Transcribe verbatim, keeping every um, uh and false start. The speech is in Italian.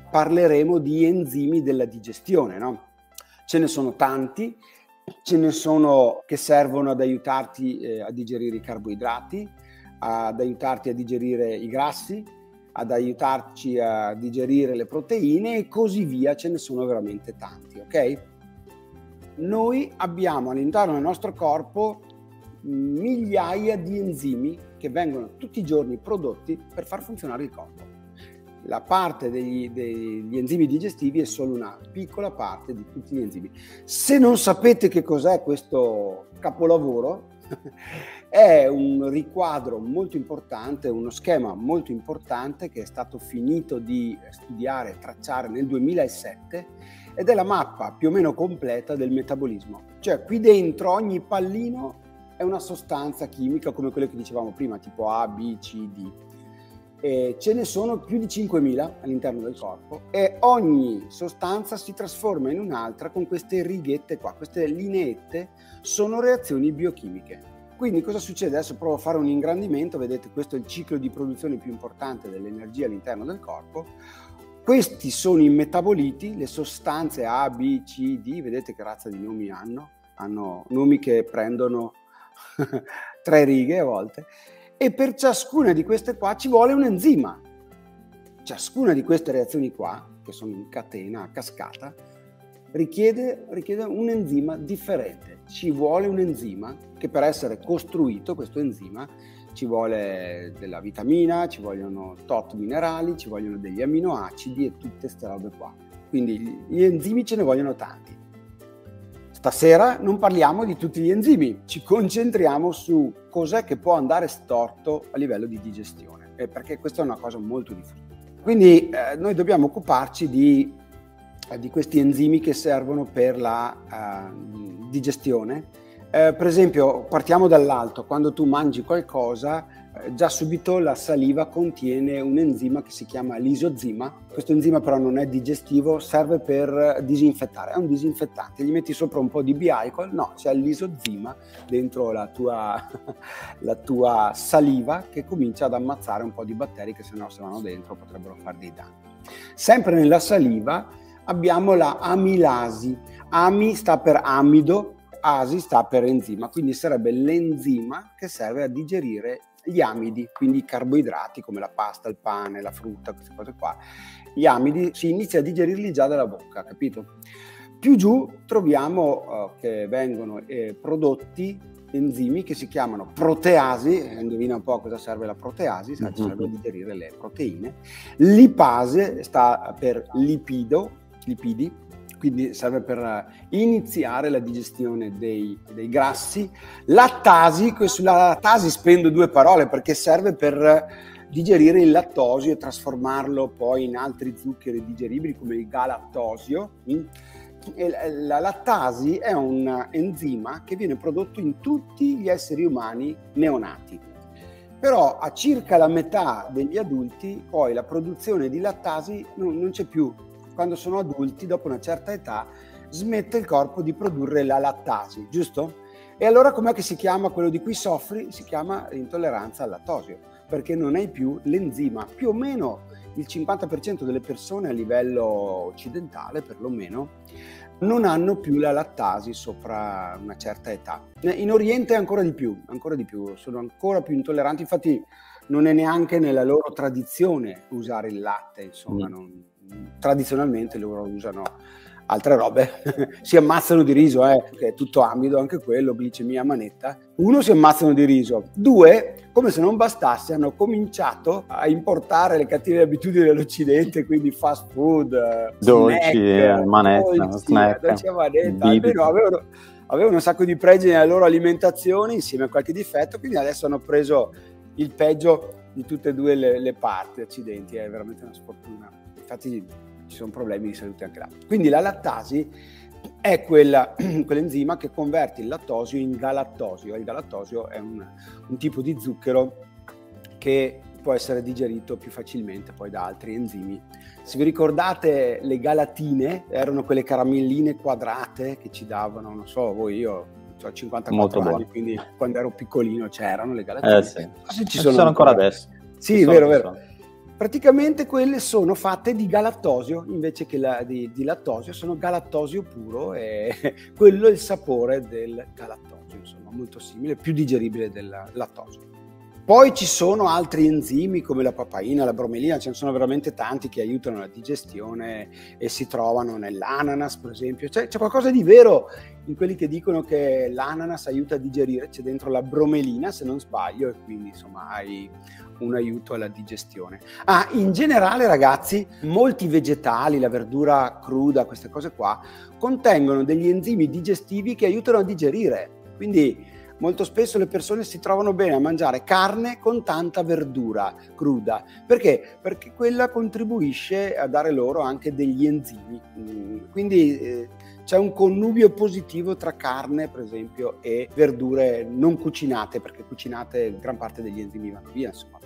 parleremo di enzimi della digestione, no? Ce ne sono tanti, ce ne sono che servono ad aiutarti eh, a digerire i carboidrati, ad aiutarti a digerire i grassi, ad aiutarci a digerire le proteine e così via, ce ne sono veramente tanti, ok? Noi abbiamo all'interno del nostro corpo migliaia di enzimi che vengono tutti i giorni prodotti per far funzionare il corpo. La parte degli, degli enzimi digestivi è solo una piccola parte di tutti gli enzimi. Se non sapete che cos'è questo capolavoro, è un riquadro molto importante, uno schema molto importante che è stato finito di studiare e tracciare nel duemilasette ed è la mappa più o meno completa del metabolismo. Cioè qui dentro ogni pallino è una sostanza chimica come quelle che dicevamo prima, tipo A, B, C, D. E ce ne sono più di cinquemila all'interno del corpo e ogni sostanza si trasforma in un'altra con queste righette qua, queste lineette sono reazioni biochimiche. Quindi cosa succede? Adesso provo a fare un ingrandimento, vedete questo è il ciclo di produzione più importante dell'energia all'interno del corpo. Questi sono i metaboliti, le sostanze A, B, C, D, vedete che razza di nomi hanno, hanno nomi che prendono tre righe a volte. E per ciascuna di queste qua ci vuole un enzima. Ciascuna di queste reazioni qua, che sono in catena, a cascata, richiede, richiede un enzima differente. Ci vuole un enzima che per essere costruito, questo enzima, ci vuole della vitamina, ci vogliono tot minerali, ci vogliono degli aminoacidi e tutte queste robe qua. Quindi gli enzimi ce ne vogliono tanti. Stasera non parliamo di tutti gli enzimi, ci concentriamo su cos'è che può andare storto a livello di digestione, eh, perché questa è una cosa molto diffusa. Quindi eh, noi dobbiamo occuparci di, eh, di questi enzimi che servono per la uh, digestione. Eh, per esempio, partiamo dall'alto, quando tu mangi qualcosa, eh, già subito la saliva contiene un enzima che si chiama lisozima. Questo enzima però non è digestivo, serve per disinfettare, è un disinfettante. Gli metti sopra un po' di bialcol, no, c'è il lisozima dentro la tua, la tua saliva che comincia ad ammazzare un po' di batteri che se no se vanno dentro potrebbero fare dei danni. Sempre nella saliva abbiamo la amilasi. Ami sta per amido, asi sta per enzima, quindi sarebbe l'enzima che serve a digerire gli amidi, quindi i carboidrati come la pasta, il pane, la frutta, queste cose qua. Gli amidi si inizia a digerirli già dalla bocca, capito? Più giù troviamo uh, che vengono eh, prodotti enzimi che si chiamano proteasi, indovina un po' a cosa serve la proteasi, mm-hmm. serve a digerire le proteine. Lipase sta per lipido, lipidi, quindi serve per iniziare la digestione dei, dei grassi. Lattasi, sulla lattasi spendo due parole perché serve per digerire il lattosio e trasformarlo poi in altri zuccheri digeribili come il galattosio. E la lattasi è un enzima che viene prodotto in tutti gli esseri umani neonati. Però a circa la metà degli adulti poi la produzione di lattasi non, non c'è più. Quando sono adulti, dopo una certa età, smette il corpo di produrre la lattasi, giusto? E allora com'è che si chiama quello di cui soffri? Si chiama intolleranza al lattosio, perché non hai più l'enzima. Più o meno il cinquanta per cento delle persone a livello occidentale, perlomeno, non hanno più la lattasi sopra una certa età. In Oriente ancora di più, ancora di più, sono ancora più intolleranti, infatti non è neanche nella loro tradizione usare il latte, insomma, mm. non... tradizionalmente loro usano altre robe, si ammazzano di riso, eh, che è tutto amido anche quello, glicemia a manetta. Uno, si ammazzano di riso. Due, come se non bastasse, hanno cominciato a importare le cattive abitudini dell'Occidente, quindi fast food, dolci, snack, manetta, dolci, snack, dolci a manetta. Almeno avevano, avevano un sacco di pregi nella loro alimentazione insieme a qualche difetto, quindi adesso hanno preso il peggio di tutte e due le, le parti accidenti, è veramente una sfortuna. Infatti ci sono problemi di salute anche là. Quindi la lattasi è quella, quell'enzima che converte il lattosio in galattosio. Il galattosio è un, un tipo di zucchero che può essere digerito più facilmente poi da altri enzimi. Se vi ricordate, le galatine erano quelle caramelline quadrate che ci davano, non so, voi, io ho cinquantaquattro anni, quindi quando ero piccolino c'erano le galatine. Eh sì. Se ci ci sono, sono ancora ancora adesso. Sì, vero, vero. Praticamente quelle sono fatte di galattosio invece che la, di, di lattosio, sono galattosio puro e quello è il sapore del galattosio, insomma molto simile, più digeribile del lattosio. Poi ci sono altri enzimi come la papaina, la bromelina, ce ne sono veramente tanti che aiutano la digestione e si trovano nell'ananas per esempio. C'è, c'è qualcosa di vero in quelli che dicono che l'ananas aiuta a digerire, c'è dentro la bromelina se non sbaglio e quindi insomma hai un aiuto alla digestione. Ah, in generale ragazzi, molti vegetali, la verdura cruda, queste cose qua, contengono degli enzimi digestivi che aiutano a digerire, quindi molto spesso le persone si trovano bene a mangiare carne con tanta verdura cruda. Perché? Perché quella contribuisce a dare loro anche degli enzimi. Quindi eh, c'è un connubio positivo tra carne, per esempio, e verdure non cucinate, perché cucinate gran parte degli enzimi vanno via, insomma.